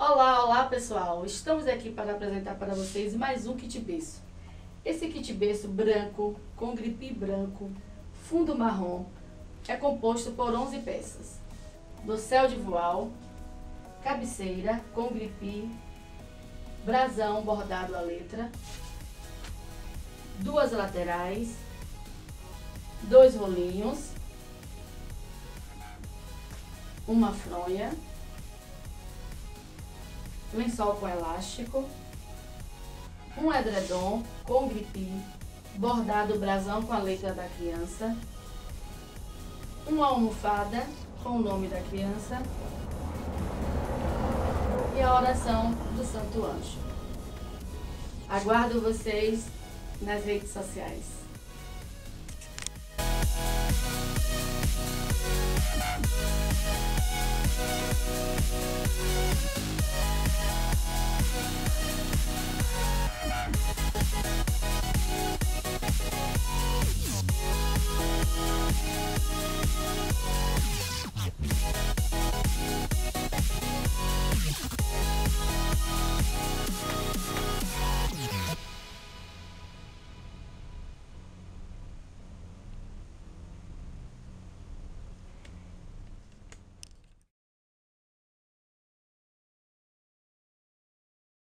Olá, olá pessoal! Estamos aqui para apresentar para vocês mais um kit berço. Esse kit berço branco, com gripe branco, fundo marrom, é composto por 11 peças. Dossel de voal, cabeceira com gripe, brasão bordado à letra, duas laterais, 2 rolinhos, uma fronha, lençol com elástico, um edredom com gripe, bordado brasão com a letra da criança, uma almofada com o nome da criança e a oração do Santo Anjo. Aguardo vocês nas redes sociais.